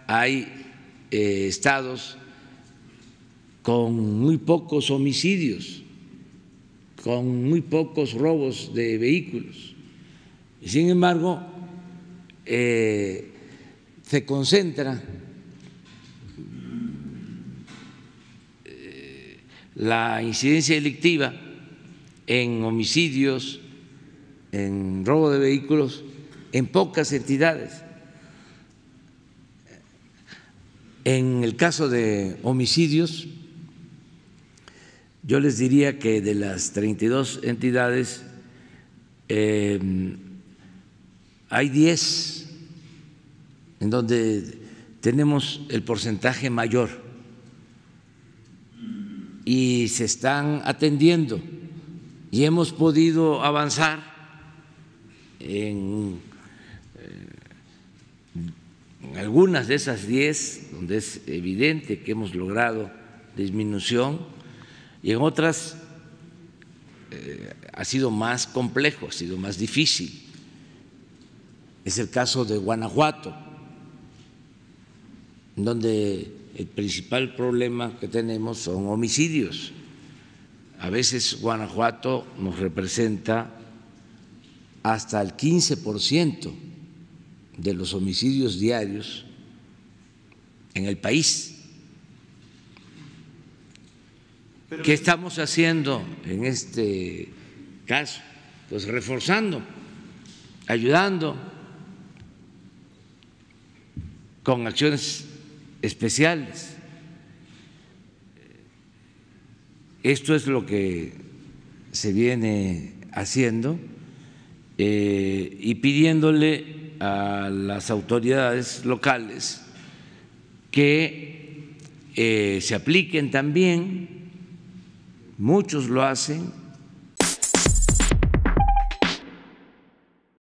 hay estados con muy pocos homicidios, con muy pocos robos de vehículos. Y sin embargo, se concentra la incidencia delictiva en homicidios, en robo de vehículos, en pocas entidades. En el caso de homicidios, yo les diría que de las 32 entidades hay 10 en donde tenemos el porcentaje mayor y se están atendiendo y hemos podido avanzar en algunas de esas 10 donde es evidente que hemos logrado disminución y en otras ha sido más complejo, ha sido más difícil. Es el caso de Guanajuato, donde el principal problema que tenemos son homicidios. A veces Guanajuato nos representa hasta el 15% de los homicidios diarios en el país. ¿Qué estamos haciendo en este caso? Pues reforzando, ayudando con acciones especiales. Esto es lo que se viene haciendo y pidiéndole a las autoridades locales que se apliquen también. Muchos lo hacen,